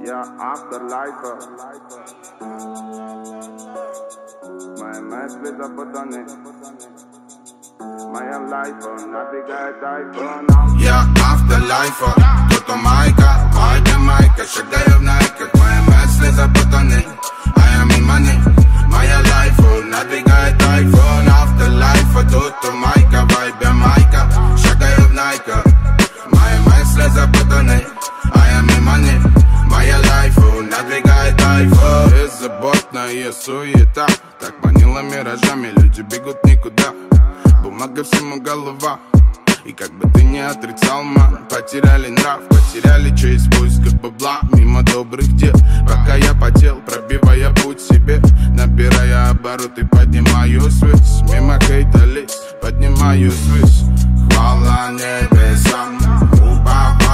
Я afterlife. Мои мысли запутаны. Моя лайфа набегает айфон. Я afterlife. Кто-то майка, майка, шагаю в найках. Мои мысли запутаны. I am in money. Моя лайфа набегает айфон. Afterlife. Тут майка, вайбе майка, шагаю в найках. Мои мысли запутаны. I am in money. Моя лайфа надвигает айфон. Беззаботная суета так манила миражами, люди бегут никуда. Бумага всему голова. И как бы ты не отрицал, ман, потеряли нрав, потеряли честь в поисках бабла. Мимо добрых дел, пока я потел, пробивая путь себе, набирая обороты, поднимаю связь. Мимо хейта лезь, поднимаю связь. Хвала небесам, упав